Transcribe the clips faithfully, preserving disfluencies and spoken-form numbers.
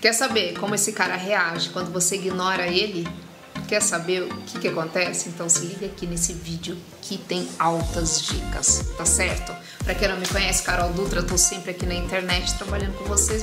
Quer saber como esse cara reage quando você ignora ele? Quer saber o que que acontece? Então se liga aqui nesse vídeo que tem altas dicas, tá certo? Pra quem não me conhece, Carol Dutra, eu tô sempre aqui na internet trabalhando com vocês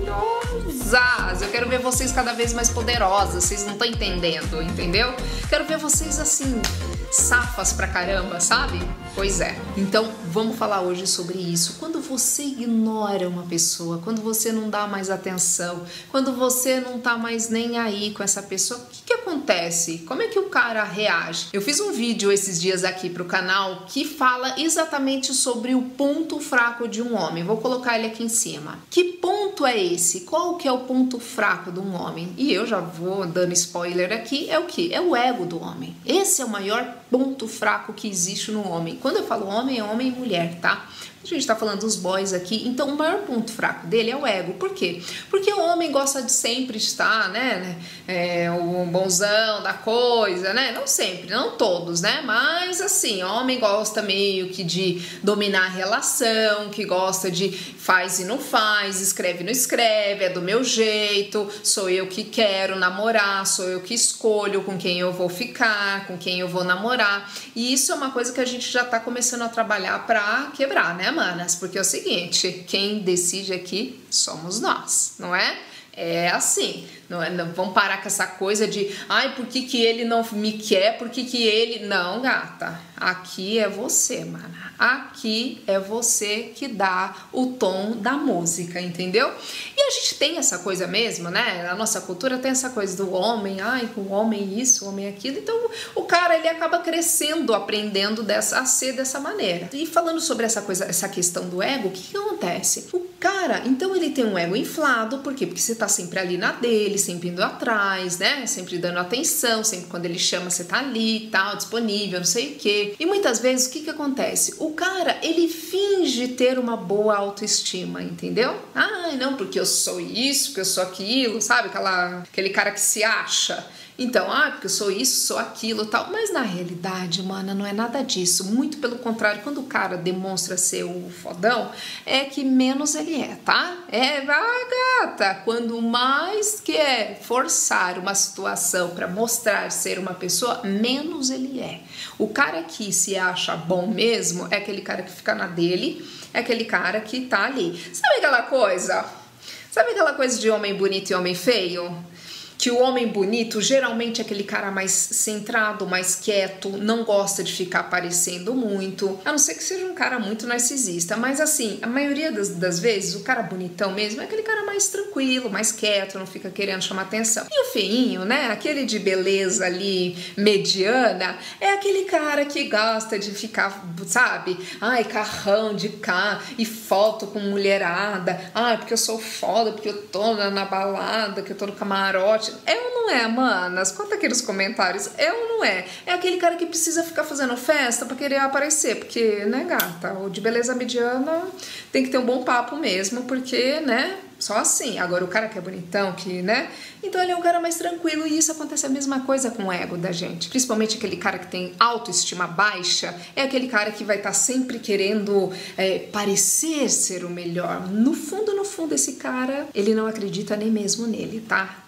maravilhosas. Eu quero ver vocês cada vez mais poderosas, vocês não estão entendendo, entendeu? Quero ver vocês assim, safas pra caramba, sabe? Pois é. Então vamos falar hoje sobre isso. Quando você ignora uma pessoa, quando você não dá mais atenção, quando você não tá mais nem aí com essa pessoa, o que que acontece? Como é que o cara reage? Eu fiz um vídeo esses dias aqui pro canal que fala exatamente sobre o ponto fraco de um homem. Vou colocar ele aqui em cima. Que ponto é esse? Qual que é o ponto fraco de um homem? E eu já vou dando spoiler aqui, é o que? É o ego do homem. Esse é o maior ponto fraco que existe no homem. Quando eu falo homem, é homem e mulher, tá? A gente tá falando dos boys aqui, então o maior ponto fraco dele é o ego. Por quê? Porque o homem gosta de sempre estar, né, é, o bonzão da coisa, né? Não sempre, não todos, né? Mas assim, o homem gosta meio que de dominar a relação, que gosta de faz e não faz, escreve e não escreve, é do meu jeito, sou eu que quero namorar, sou eu que escolho com quem eu vou ficar, com quem eu vou namorar. E isso é uma coisa que a gente já tá começando a trabalhar pra quebrar, né, manas? Porque é o seguinte, quem decide aqui somos nós, não é? É assim, não, é, não vamos parar com essa coisa de ai, por que que ele não me quer, por que que ele... Não, gata, aqui é você, mana. Aqui é você que dá o tom da música, entendeu? E a gente tem essa coisa mesmo, né? A nossa cultura tem essa coisa do homem, ai, o homem isso, o homem aquilo. Então o cara, ele acaba crescendo, aprendendo dessa, a ser dessa maneira. E falando sobre essa coisa, essa questão do ego, o que que acontece? O cara, então ele tem um ego inflado, por quê? Porque você tá sempre ali na dele, sempre indo atrás, né? Sempre dando atenção, sempre quando ele chama você tá ali, tal, disponível, não sei o quê. E muitas vezes o que que acontece? O cara, ele finge ter uma boa autoestima, entendeu? Ah, não, porque eu sou isso, porque eu sou aquilo, sabe? Aquela, aquele cara que se acha. Então, ah, porque eu sou isso, sou aquilo, tal. Mas na realidade, mana, não é nada disso. Muito pelo contrário, quando o cara demonstra ser o fodão, é que menos ele é, tá? É, ah, gata, quando mais quer forçar uma situação para mostrar ser uma pessoa, menos ele é. O cara que se acha bom mesmo é aquele cara que fica na dele, é aquele cara que tá ali. Sabe aquela coisa? Sabe aquela coisa de homem bonito e homem feio? Que o homem bonito geralmente é aquele cara mais centrado, mais quieto, não gosta de ficar aparecendo muito, a não ser que seja um cara muito narcisista, mas assim, a maioria das, das vezes o cara bonitão mesmo é aquele cara mais tranquilo, mais quieto, não fica querendo chamar atenção. E o feinho, né, aquele de beleza ali mediana, é aquele cara que gosta de ficar, sabe, ai, carrão de cá e foto com mulherada, ai, porque eu sou foda, porque eu tô na, na balada, que eu tô no camarote. É ou não é, manas? Conta aqui nos comentários. É ou não é? É aquele cara que precisa ficar fazendo festa pra querer aparecer. Porque, né, gata? O de beleza mediana tem que ter um bom papo mesmo. Porque, né? Só assim. Agora, o cara que é bonitão, que, né? Então, ele é um cara mais tranquilo. E isso acontece a mesma coisa com o ego da gente. Principalmente aquele cara que tem autoestima baixa. É aquele cara que vai estar tá sempre querendo é, parecer ser o melhor. No fundo, no fundo, esse cara, ele não acredita nem mesmo nele, tá?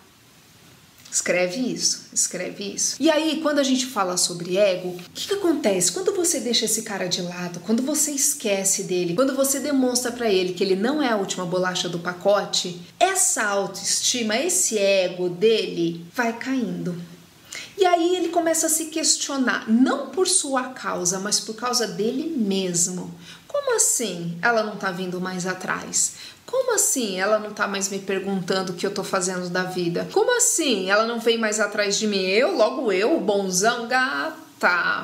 Escreve isso, escreve isso. E aí, quando a gente fala sobre ego, o que que acontece? Quando você deixa esse cara de lado, quando você esquece dele, quando você demonstra pra ele que ele não é a última bolacha do pacote, essa autoestima, esse ego dele vai caindo. E aí ele começa a se questionar, não por sua causa, mas por causa dele mesmo. Como assim ela não tá vindo mais atrás? Como assim ela não tá mais me perguntando o que eu tô fazendo da vida? Como assim ela não vem mais atrás de mim? Eu, logo eu, o bonzão, gata,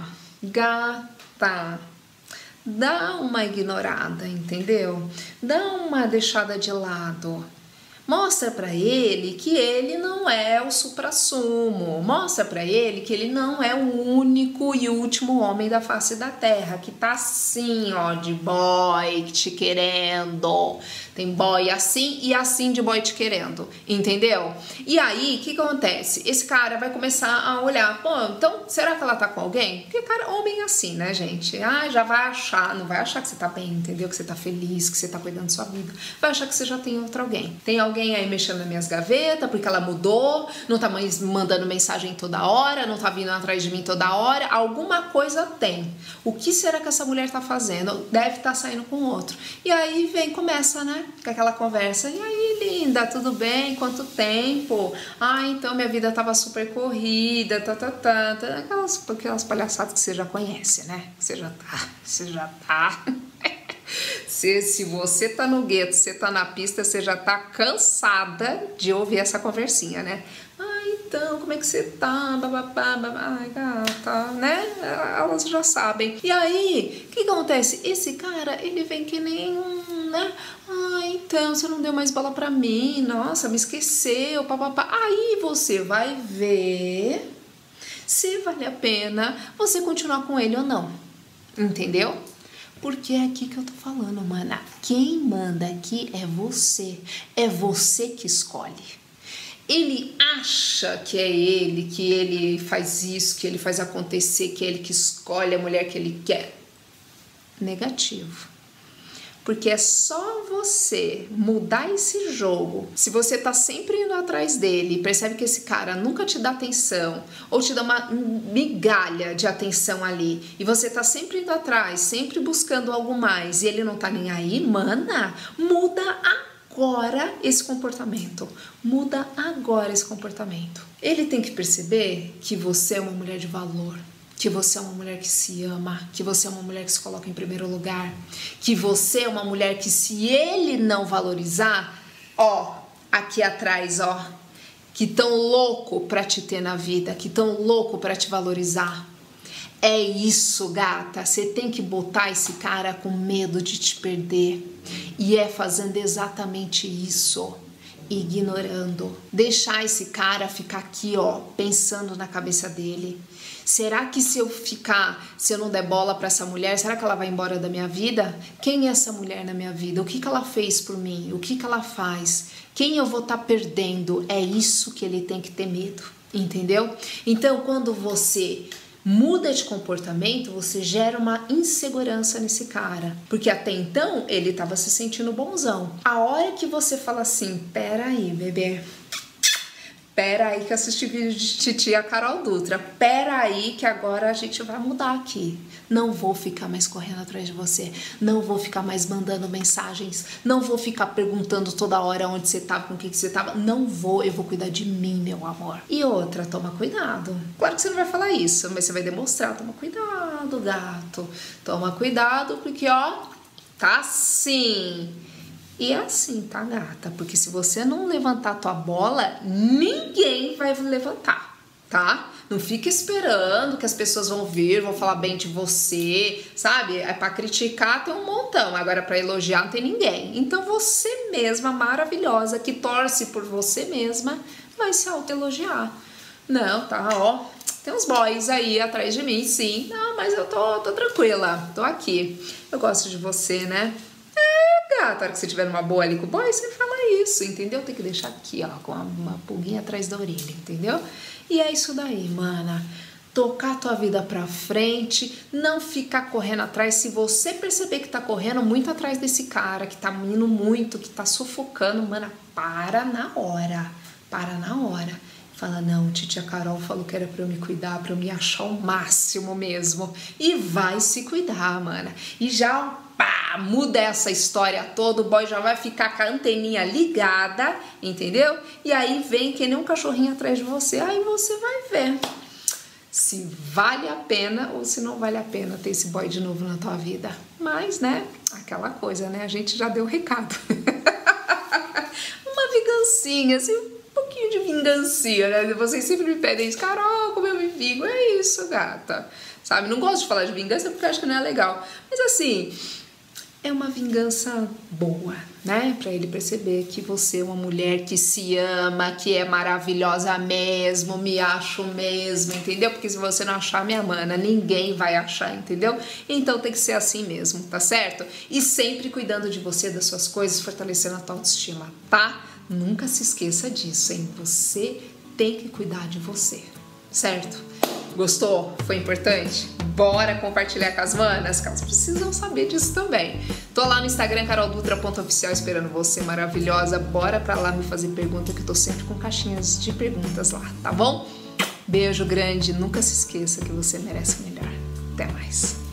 gata. Dá uma ignorada, entendeu? Dá uma deixada de lado. Mostra pra ele que ele não é o suprassumo. Mostra pra ele que ele não é o único e último homem da face da terra, que tá assim, ó, de boy te querendo. Tem boy assim e assim de boy te querendo, entendeu? E aí, o que acontece? Esse cara vai começar a olhar, pô, então, será que ela tá com alguém? Porque, cara, homem é assim, né, gente? Ah, já vai achar, não vai achar que você tá bem, entendeu? Que você tá feliz, que você tá cuidando da sua vida. Vai achar que você já tem outro alguém. Tem alguém alguém aí mexendo nas minhas gavetas, porque ela mudou, não tá mais mandando mensagem toda hora, não tá vindo atrás de mim toda hora, alguma coisa tem. O que será que essa mulher tá fazendo? Deve estar saindo com outro. E aí vem, começa, né, com aquela conversa, e aí, linda, tudo bem? Quanto tempo? Ah, então minha vida tava super corrida, tá, tá, tá, tá. Aquelas, aquelas palhaçadas que você já conhece, né? Você já tá, você já tá... Se, se você tá no gueto, você tá na pista, você já tá cansada de ouvir essa conversinha, né? Ah, então, como é que você tá? Bababá, babá. Ai, gata, né? Elas já sabem. E aí, o que acontece? Esse cara, ele vem que nem um, né? Ah, então, você não deu mais bola pra mim. Nossa, me esqueceu, papapá. Aí você vai ver se vale a pena você continuar com ele ou não. Entendeu? Porque é aqui que eu tô falando, mana. Quem manda aqui é você. É você que escolhe. Ele acha que é ele, que ele faz isso, que ele faz acontecer, que é ele que escolhe a mulher que ele quer. Negativo. Porque é só você mudar esse jogo. Se você tá sempre indo atrás dele e percebe que esse cara nunca te dá atenção ou te dá uma migalha de atenção ali e você tá sempre indo atrás, sempre buscando algo mais e ele não tá nem aí, mana, muda agora esse comportamento. Muda agora esse comportamento. Ele tem que perceber que você é uma mulher de valor. Que você é uma mulher que se ama, que você é uma mulher que se coloca em primeiro lugar, que você é uma mulher que se ele não valorizar, ó, aqui atrás, ó, que tão louco pra te ter na vida, que tão louco pra te valorizar. É isso, gata, você tem que botar esse cara com medo de te perder e é fazendo exatamente isso. Ignorando, deixar esse cara ficar aqui, ó, pensando na cabeça dele. Será que se eu ficar, se eu não der bola pra essa mulher, será que ela vai embora da minha vida? Quem é essa mulher na minha vida? O que que ela fez por mim? O que que ela faz? Quem eu vou estar perdendo? É isso que ele tem que ter medo, entendeu? Então, quando você muda de comportamento, você gera uma insegurança nesse cara. Porque até então, ele estava se sentindo bonzão. A hora que você fala assim, peraí, bebê, pera aí que eu assisti vídeo de titia Carol Dutra, pera aí que agora a gente vai mudar aqui. Não vou ficar mais correndo atrás de você, não vou ficar mais mandando mensagens, não vou ficar perguntando toda hora onde você tava, com o que, que você tava, não vou, eu vou cuidar de mim, meu amor. E outra, toma cuidado. Claro que você não vai falar isso, mas você vai demonstrar, toma cuidado, gato, toma cuidado, porque ó, tá assim. E é assim, tá, gata? Porque se você não levantar a tua bola, ninguém vai levantar, tá? Não fica esperando que as pessoas vão vir, vão falar bem de você, sabe? É pra criticar tem um montão, agora pra elogiar não tem ninguém. Então você mesma, maravilhosa, que torce por você mesma, vai se autoelogiar. Não, tá, ó, tem uns boys aí atrás de mim, sim. Não, mas eu tô, tô tranquila, tô aqui. Eu gosto de você, né? Gata, a hora que você estiver numa boa ali com o boy, você fala isso, entendeu? Tem que deixar aqui, ó, com uma, uma pulguinha atrás da orelha, entendeu? E é isso daí, mana. Tocar a tua vida pra frente, não ficar correndo atrás. Se você perceber que tá correndo muito atrás desse cara, que tá indo muito, que tá sufocando, mana, para na hora. Para na hora. Fala, não, titia Carol falou que era pra eu me cuidar, pra eu me achar o máximo mesmo. E vai se cuidar, mana. E já... pá, muda essa história toda, o boy já vai ficar com a anteninha ligada, entendeu? E aí vem que nem um cachorrinho atrás de você, aí você vai ver se vale a pena ou se não vale a pena ter esse boy de novo na tua vida. Mas, né, aquela coisa, né, a gente já deu o recado. Uma vingancinha, assim, um pouquinho de vingancinha, né? Vocês sempre me pedem isso, Carol, como eu me vingo, é isso, gata. Sabe, não gosto de falar de vingança porque eu acho que não é legal, mas assim... é uma vingança boa, né? Pra ele perceber que você é uma mulher que se ama, que é maravilhosa mesmo, me acho mesmo, entendeu? Porque se você não achar, minha mana, ninguém vai achar, entendeu? Então tem que ser assim mesmo, tá certo? E sempre cuidando de você, das suas coisas, fortalecendo a tua autoestima, tá? Nunca se esqueça disso, hein? Você tem que cuidar de você, certo? Gostou? Foi importante? Bora compartilhar com as manas, que elas precisam saber disso também. Tô lá no Instagram, carol dutra ponto oficial, esperando você, maravilhosa. Bora pra lá me fazer pergunta, que eu tô sempre com caixinhas de perguntas lá, tá bom? Beijo grande, nunca se esqueça que você merece melhor. Até mais.